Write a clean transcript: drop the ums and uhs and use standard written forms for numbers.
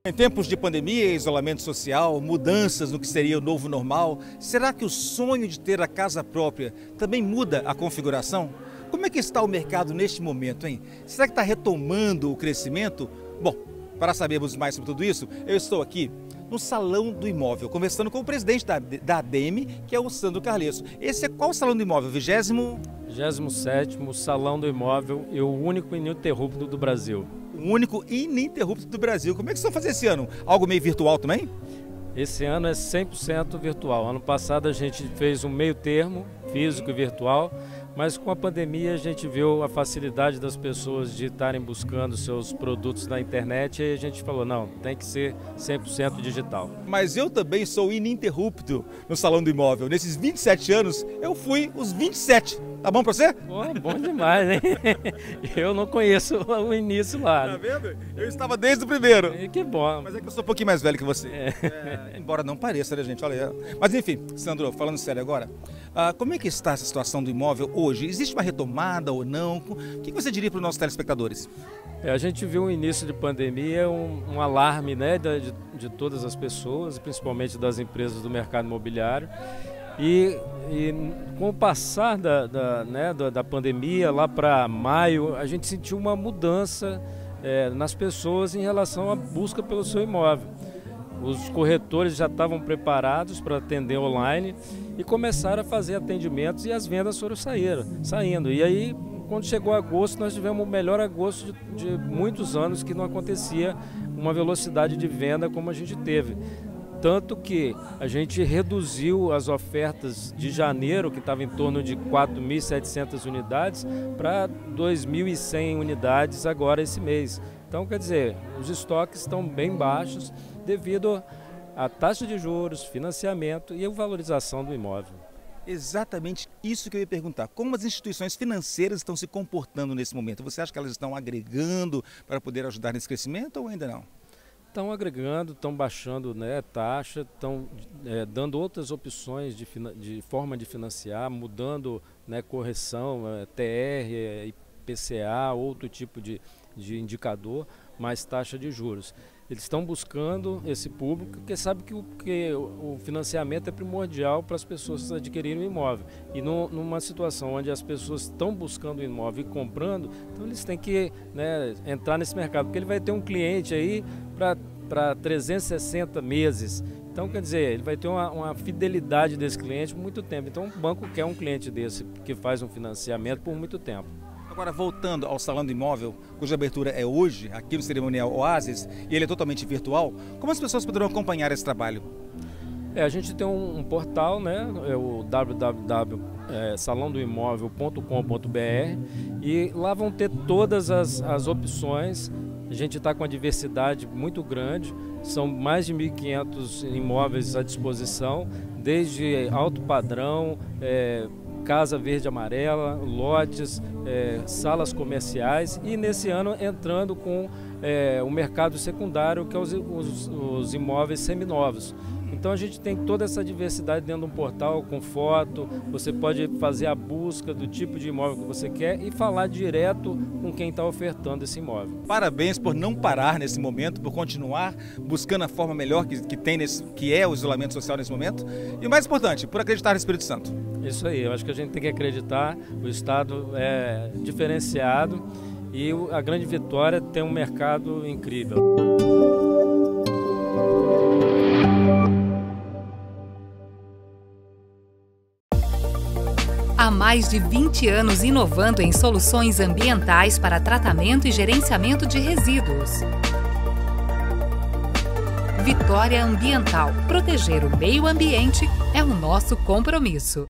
Em tempos de pandemia, isolamento social, mudanças no que seria o novo normal, será que o sonho de ter a casa própria também muda a configuração? Como é que está o mercado neste momento, hein? Será que está retomando o crescimento? Bom, para sabermos mais sobre tudo isso, eu estou aqui no Salão do Imóvel, conversando com o presidente da ADEME, que é o Sandro Carlesso. Esse é qual o Salão do Imóvel? 27º Salão do Imóvel e o único ininterrupto do Brasil. O único ininterrupto do Brasil. Como é que vocês vão fazer esse ano? Algo meio virtual também? Esse ano é 100% virtual. Ano passado a gente fez um meio termo, físico e virtual, mas com a pandemia a gente viu a facilidade das pessoas de estarem buscando seus produtos na internet e a gente falou, não, tem que ser 100% digital. Mas eu também sou ininterrupto no Salão do Imóvel. Nesses 27 anos, eu fui os 27. Tá bom pra você? Bom demais, hein? Eu não conheço o início lá. Tá vendo? Eu estava desde o primeiro. Que bom. Mas é que eu sou um pouquinho mais velho que você. Embora não pareça, né, gente? Olha. Mas enfim, Sandro, falando sério agora, como é que está essa situação do imóvel hoje? Existe uma retomada ou não? O que você diria para os nossos telespectadores? A gente viu o início de pandemia, um alarme, né, de todas as pessoas, principalmente das empresas do mercado imobiliário. E com o passar da pandemia, lá para maio, a gente sentiu uma mudança nas pessoas em relação à busca pelo seu imóvel. Os corretores já estavam preparados para atender online e começaram a fazer atendimentos e as vendas foram saindo. E aí, quando chegou agosto, nós tivemos o melhor agosto de muitos anos, que não acontecia uma velocidade de venda como a gente teve. Tanto que a gente reduziu as ofertas de janeiro, que estava em torno de 4.700 unidades, para 2.100 unidades agora esse mês. Então, quer dizer, os estoques estão bem baixos devido à taxa de juros, financiamento e a valorização do imóvel. Exatamente isso que eu ia perguntar. Como as instituições financeiras estão se comportando nesse momento? Você acha que elas estão agregando para poder ajudar nesse crescimento ou ainda não? Estão agregando, estão baixando, né, taxa, estão dando outras opções de forma de financiar, mudando, né, correção, TR, IPCA, outro tipo de indicador, mais taxa de juros. Eles estão buscando esse público, porque sabe que o financiamento é primordial para as pessoas adquirirem um imóvel. E numa situação onde as pessoas estão buscando um imóvel e comprando, então eles têm que, né, entrar nesse mercado, porque ele vai ter um cliente aí para 360 meses. Então, quer dizer, ele vai ter uma fidelidade desse cliente por muito tempo. Então, o banco quer um cliente desse que faz um financiamento por muito tempo. Agora, voltando ao Salão do Imóvel, cuja abertura é hoje, aqui no Cerimonial Oasis, e ele é totalmente virtual, como as pessoas poderão acompanhar esse trabalho? A gente tem um portal, né, é o www.salãodoimóvel.com.br, e lá vão ter todas as opções. A gente está com uma diversidade muito grande, são mais de 1.500 imóveis à disposição, desde alto padrão, casa verde e amarela, lotes, salas comerciais e nesse ano entrando com o mercado secundário, que é os imóveis seminovos. Então a gente tem toda essa diversidade dentro de um portal com foto, você pode fazer a busca do tipo de imóvel que você quer e falar direto com quem está ofertando esse imóvel. Parabéns por não parar nesse momento, por continuar buscando a forma melhor que é o isolamento social nesse momento e o mais importante, por acreditar no Espírito Santo. Isso aí, eu acho que a gente tem que acreditar, o Estado é diferenciado e a grande vitória tem um mercado incrível. Há mais de 20 anos inovando em soluções ambientais para tratamento e gerenciamento de resíduos. Vitória Ambiental. Proteger o meio ambiente é o nosso compromisso.